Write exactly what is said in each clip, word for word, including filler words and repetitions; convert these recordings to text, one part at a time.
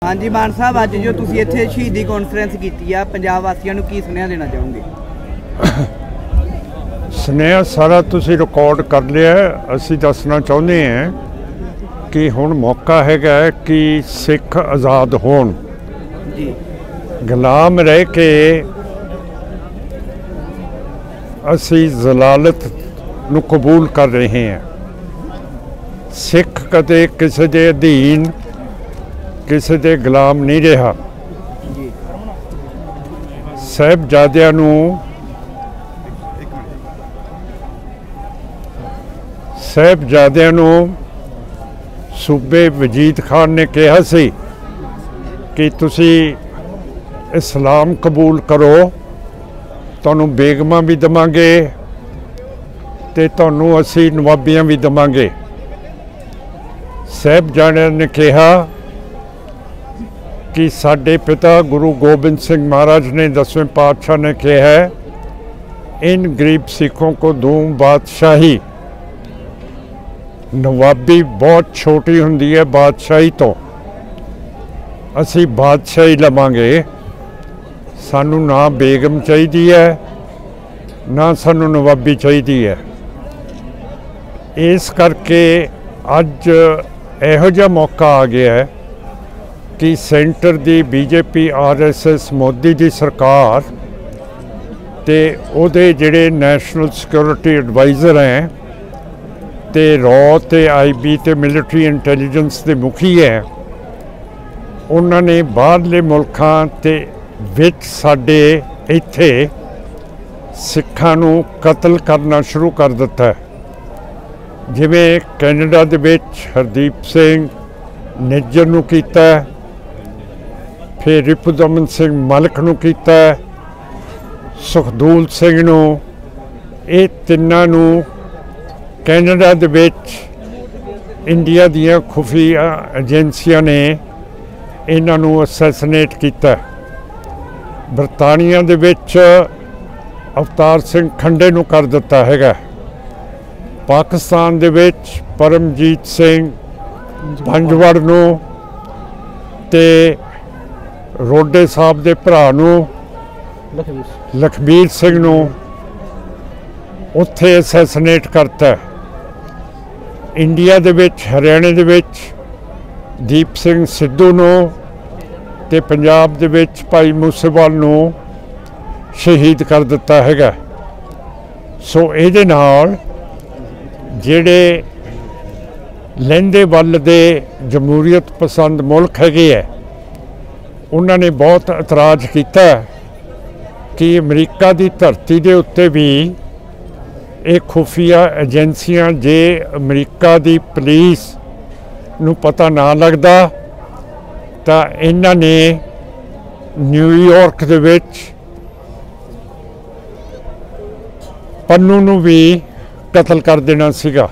हाँ जी मान साहब, अज जो तुसीं इत्थे शहीदी कॉन्फ्रेंस की आ, पंजाब वासियों नूं की सुनेहा देना चाहोगे? सुनेहा सारा तुसीं रिकॉर्ड कर लिया। असीं दसना चाहुंदे हैं कि हुण मौका हैगा कि सिख आज़ाद होण। जी गुलाम रह के असीं जलालत नूं कबूल कर रहे हैं। सिख कदे किसी दे अधीन किसी दे गुलाम नहीं रहा। साहिबजादियां नूं साहिबजादियां नूं सूबे वजीद खान ने कहा सी कि तुसी इस्लाम कबूल करो, तुहानूं बेगमां भी देवांगे ते तुहानूं असीं नवाबियां भी देवांगे। साहिबजादियां ने कहा कि साडे पिता गुरु गोबिंद सिंह महाराज ने दसवें पातशाह ने कहा है, इन गरीब सिखों को दूं बादशाही। नवाबी बहुत छोटी हुंदी है बादशाही तो। असी बादशाही लवांगे, सानू ना बेगम चाहिदी है ना सानू नवाबी चाहिदी है। इस करके अज इहो जिहा मौका आ गया है कि सेंटर दी BJP R S S Modi दी सरकार ते उहदे जिहड़े नैशनल सिक्योरिटी एडवाइज़र हैं ते रॉ ते आई बी ते मिलिटरी इंटैलीजेंस दे मुखी है, उन्होंने बाहरले मुल्कां ते विच साडे इत्थे सिखां नूं कतल करना शुरू कर दिता है। जिवें कैनेडा दे विच हरदीप सिंह निज्जर नूं कीता, फिर रिपुदमन सिंह मलिक नूं कीता, सुखदूल सिंह नूं, ये तिन्नां नूं कैनेडा दे विच इंडिया दियां खुफिया एजेंसियां ने इन्हां नूं असैसनेट कीता। बरतानिया दे विच अवतार सिंह खंडे नूं कर दिता हैगा। पाकिस्तान दे विच परमजीत सिंह पंजवड़ नूं ते रोडे साहब दे भरा नूं लखबीर सिंह नूं उत्थे असैसनेट करता। इंडिया दे विच हरियाणे दे विच दीप सिंह सिद्धू नूं ते पंजाब दे विच भाई मूसेवाल नूं शहीद कर दिता हैगा। सो इहदे नाल जिहड़े लहिंदे वल दे जमहूरीयत पसंद मुल्क हैगे है, उन्होंने बहुत इतराज़ किया कि अमरीका की धरती के उत्ते भी ये खुफिया एजेंसियां जे अमरीका की पुलिस नूं पता ना लगता तो इन्होंने न्यूयॉर्क दे विच पन्नू नूं भी कतल कर देना सीगा।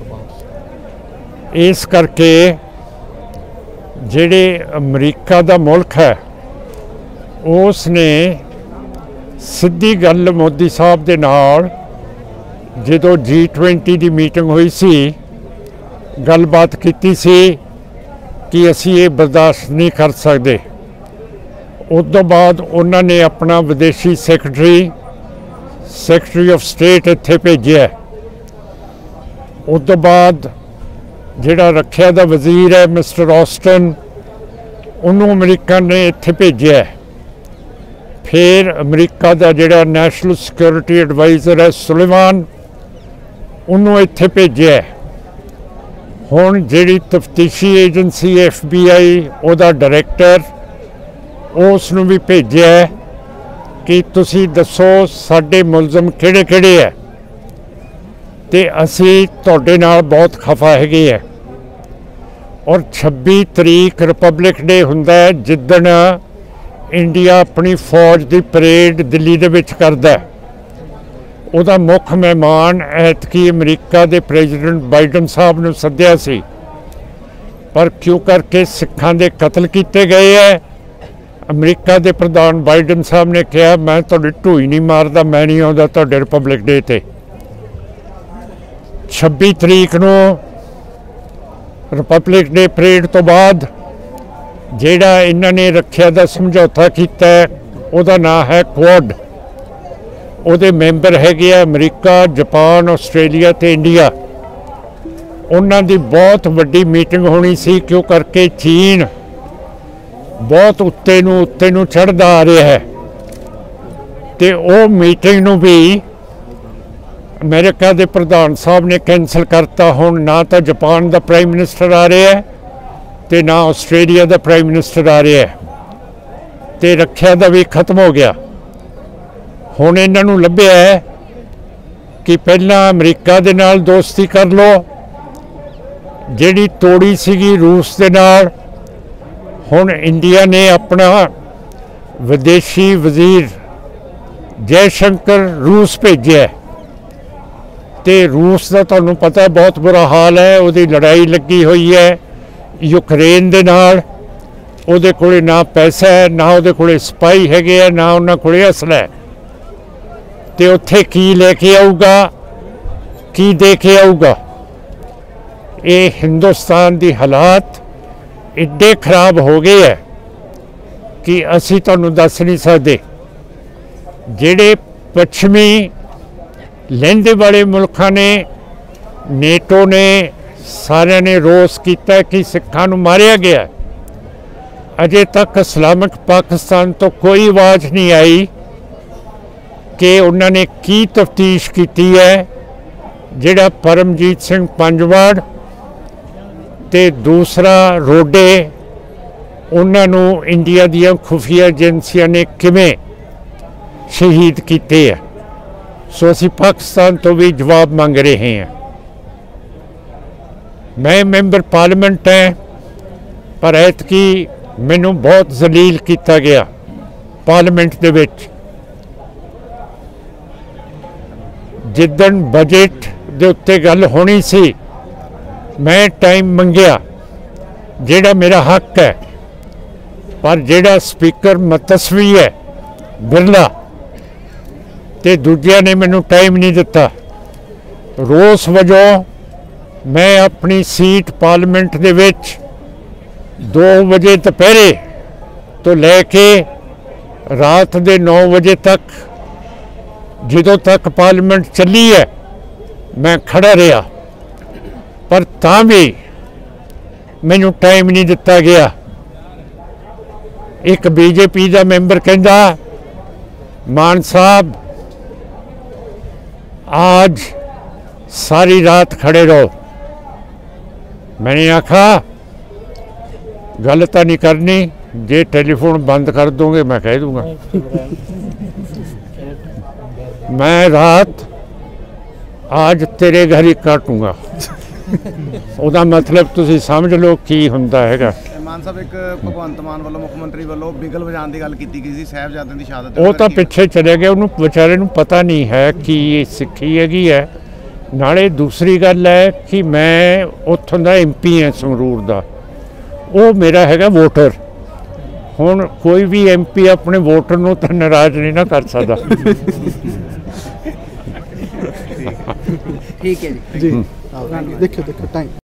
इस करके जिहड़े अमरीका दा मुल्क है उसने सीधी गल मोदी साहब दे नाल जदों जी ट्वेंटी की मीटिंग हुई सी, गलबात कीती सी कि असी ये बर्दाश्त नहीं कर सकते। उस तो बाद उन्होंने अपना विदेशी सैकटरी सैकटरी ऑफ स्टेट इत्थे भेजिया। उस तो बाद जिहड़ा रखिया दा वजीर है मिस्टर ऑस्टन, उन्होंने अमरीका ने इत्थे भेजिया। फिर अमरीका का जिहड़ा नैशनल सिक्योरिटी एडवाइज़र है सुलेमान, उन्होंने इत्थे भेजिया। हुण जिहड़ी तफ्तीशी एजेंसी एफ बी आई उहदा डायरैक्टर उसनूं भी भेजिया कि तुसीं दसो साडे मुलजम किहड़े किहड़े है ते असी तुहाडे नाल बहुत खफा हैगे है। और छब्बी तरीक रिपब्लिक डे हुंदा है, जिद्दण इंडिया अपनी फौज की परेड दिल्ली दे विच करदा है। उहदा मुख मेहमान ऐतकी अमरीका के प्रेजिडेंट बाइडन साहब नूं सद्दिया सी, पर क्यों करके सिखां दे कतल किए गए है। अमरीका के प्रधान बाइडन साहब ने कहा मैं तुहाडी ढूई नहीं मारदा, मैं नहीं आउंदा तुहाडे रिपब्लिक डे ते। छब्बी तरीक नूं रिपब्लिक डे परेड तो बाद ਜਿਹੜਾ ਇਹਨਾਂ ਨੇ ਰੱਖਿਆ ਦਾ ਸਮਝੌਤਾ ਕੀਤਾ ਹੈ, ਉਹਦਾ ਨਾਂ ਹੈ ਕੁਆਡ। ਉਹਦੇ ਮੈਂਬਰ ਹੈਗੇ ਆ ਅਮਰੀਕਾ, ਜਾਪਾਨ, ਆਸਟ੍ਰੇਲੀਆ ਤੇ ਇੰਡੀਆ। ਉਹਨਾਂ ਦੀ ਬਹੁਤ ਵੱਡੀ ਮੀਟਿੰਗ ਹੋਣੀ ਸੀ, ਕਿਉਂ ਕਰਕੇ ਚੀਨ ਬਹੁਤ ਉੱਤੇ ਨੂੰ ਉੱਤੇ ਨੂੰ ਚੜ੍ਹਦਾ ਆ ਰਿਹਾ ਹੈ ਤੇ ਉਹ ਮੀਟਿੰਗ ਨੂੰ ਵੀ ਅਮਰੀਕਾ ਦੇ ਪ੍ਰਧਾਨ ਸਾਹਿਬ ਨੇ ਕੈਂਸਲ ਕਰਤਾ। ਹੁਣ ਨਾ ਤਾਂ ਜਾਪਾਨ ਦਾ ਪ੍ਰਾਈਮ ਮਿਨਿਸਟਰ ਆ ਰਿਹਾ ਹੈ ਤੇ ਨਾ ਆਸਟ੍ਰੇਲੀਆ ਦਾ ਪ੍ਰਾਈਮ ਮਿਨਿਸਟਰ ਆ ਰਿਹਾ ਹੈ ਤੇ ਰੱਖਿਆ ਦਾ ਵੀ ਖਤਮ ਹੋ ਗਿਆ। ਹੁਣ ਇਹਨਾਂ ਨੂੰ ਲੱਭਿਆ ਹੈ ਕਿ ਪਹਿਲਾਂ ਅਮਰੀਕਾ ਦੇ ਨਾਲ ਦੋਸਤੀ ਕਰ ਲਓ, ਜਿਹੜੀ ਤੋੜੀ ਸੀਗੀ ਰੂਸ ਦੇ ਨਾਲ। ਹੁਣ ਇੰਡੀਆ ਨੇ ਆਪਣਾ ਵਿਦੇਸ਼ੀ ਵਜ਼ੀਰ ਜੈ ਸ਼ੰਕਰ ਰੂਸ ਭੇਜਿਆ ਤੇ ਰੂਸ ਦਾ ਤੁਹਾਨੂੰ ਪਤਾ ਬਹੁਤ ਬੁਰਾ ਹਾਲ ਹੈ। ਉਹਦੀ ਲੜਾਈ ਲੱਗੀ ਹੋਈ ਹੈ ਯੂਕਰੇਨ ਦੇ ਨਾਲ। ਉਹਦੇ ਕੋਲੇ ਨਾ ਪੈਸਾ ਹੈ, ਨਾ ਉਹਦੇ ਕੋਲੇ ਸਿਪਾਹੀ ਹੈਗੇ ਆ, ਨਾ ਉਹਨਾਂ ਕੋਲੇ ਅਸਲਾ ਹੈ ਤੇ ਉੱਥੇ ਕੀ ਲੈ ਕੇ ਆਊਗਾ, ਕੀ ਦੇ ਕੇ ਆਊਗਾ। ਇਹ ਹਿੰਦੁਸਤਾਨ ਦੀ ਹਾਲਾਤ ਇੱਡੇ ਖਰਾਬ ਹੋ ਗਏ ਹੈ ਕਿ ਅਸੀਂ ਤੁਹਾਨੂੰ ਦੱਸ ਨਹੀਂ ਸਕਦੇ। ਜਿਹੜੇ ਪੱਛਮੀ ਲਹਿੰਦੇ ਵਾਲੇ ਮੁਲਕਾਂ ਨੇ, ਨੇਟੋ ਨੇ, ਸਾਰਿਆਂ ਨੇ ਰੋਸ ਕੀਤਾ ਕਿ ਸਿੱਖਾਂ ਨੂੰ ਮਾਰਿਆ ਗਿਆ। ਅਜੇ ਤੱਕ ਇਸਲਾਮਿਕ ਪਾਕਿਸਤਾਨ ਤੋਂ ਕੋਈ ਆਵਾਜ਼ ਨਹੀਂ ਆਈ ਕਿ ਉਹਨਾਂ ਨੇ ਕੀ ਤਫਤੀਸ਼ ਕੀਤੀ ਹੈ। ਜਿਹੜਾ ਪਰਮਜੀਤ ਸਿੰਘ ਪੰਜਵਾੜ ਤੇ ਦੂਸਰਾ ਰੋਡੇ, ਉਹਨਾਂ ਨੂੰ ਇੰਡੀਆ ਦੀਆਂ ਖੁਫੀਆ ਏਜੰਸੀਆਂ ਨੇ ਕਿਵੇਂ ਸ਼ਹੀਦ ਕੀਤੇ ਹੈ। ਸੋ ਅਸੀਂ ਪਾਕਿਸਤਾਨ ਤੋਂ ਵੀ ਜਵਾਬ ਮੰਗ ਰਹੇ ਹਾਂ। ਮੈਂ ਮੈਂਬਰ ਪਾਰਲੀਮੈਂਟ ਹੈ, ਪਰ ਐਤਕੀ ਮੈਨੂੰ ਬਹੁਤ ਜ਼ਲੀਲ ਕੀਤਾ ਗਿਆ ਪਾਰਲੀਮੈਂਟ ਦੇ ਵਿੱਚ। ਜਿੱਦਣ ਬਜਟ ਦੇ ਉੱਤੇ ਗੱਲ ਹੋਣੀ ਸੀ, ਮੈਂ ਟਾਈਮ ਮੰਗਿਆ, ਜਿਹੜਾ ਮੇਰਾ ਹੱਕ ਹੈ, ਪਰ ਜਿਹੜਾ ਸਪੀਕਰ ਮਤਸਵੀ ਹੈ ਬਿਰਲਾ ਤੇ ਦੂਜਿਆਂ ਨੇ ਮੈਨੂੰ ਟਾਈਮ ਨਹੀਂ ਦਿੱਤਾ। ਰੋਸ ਵਜੋਂ ਮੈਂ ਆਪਣੀ ਸੀਟ ਪਾਰਲੀਮੈਂਟ ਦੇ ਵਿੱਚ ਦੋ ਵਜੇ ਦੁਪਹਿਰੇ ਤੋਂ ਲੈ ਕੇ ਰਾਤ ਦੇ ਨੌ ਵਜੇ ਤੱਕ, ਜਦੋਂ ਤੱਕ ਪਾਰਲੀਮੈਂਟ ਚੱਲੀ ਹੈ, ਮੈਂ ਖੜਾ ਰਿਹਾ, ਪਰ ਤਾਂ ਵੀ ਮੈਨੂੰ ਟਾਈਮ ਨਹੀਂ ਦਿੱਤਾ ਗਿਆ। ਇੱਕ ਬੀਜੇਪੀ ਦਾ ਮੈਂਬਰ ਕਹਿੰਦਾ, मान साहब आज सारी रात खड़े रहो। मैंने आखा गल तो नहीं करनी, जे टेलीफोन बंद कर दोगे मैं कह दूंगा। मैं रात आज तेरे घर ही काटूंगा। ਉਹਦਾ ਮਤਲਬ ਤੁਸੀਂ ਸਮਝ ਲਓ ਕੀ ਹੁੰਦਾ ਹੈਗਾ। ਮਾਨ ਸਾਹਿਬ, ਇੱਕ ਭਗਵੰਤ ਮਾਨ ਵੱਲੋਂ ਮੁੱਖ ਮੰਤਰੀ ਵੱਲੋਂ ਬਿਗਲ ਵਜਾਉਣ ਦੀ ਗੱਲ ਕੀਤੀ ਗਈ ਸੀ ਸਾਹਿਬਜ਼ਾਦਿਆਂ ਦੀ ਸ਼ਹਾਦਤ। ਉਹ ਤਾਂ ਪਿੱਛੇ ਚਲੇ ਗਿਆ, ਉਹਨੂੰ ਵਿਚਾਰੇ ਨੂੰ ਪਤਾ ਨਹੀਂ ਹੈ ਕਿ ਇਹ ਸਿੱਖੀ ਹੈਗੀ ਹੈ। ਨਾਲੇ ਦੂਸਰੀ ਗੱਲ ਹੈ ਕਿ ਮੈਂ ਉੱਥੋਂ ਦਾ ਐਮ ਪੀ ਹਾਂ ਸੰਗਰੂਰ ਦਾ, ਉਹ ਮੇਰਾ ਹੈਗਾ ਵੋਟਰ। ਹੁਣ ਕੋਈ ਵੀ ਐਮ ਪੀ ਆਪਣੇ ਵੋਟਰ ਨੂੰ ਤਾਂ ਨਾਰਾਜ਼ ਨਹੀਂ ਨਾ ਕਰ ਸਕਦਾ। ठीक है जी। जी देखियो देखियो टाइम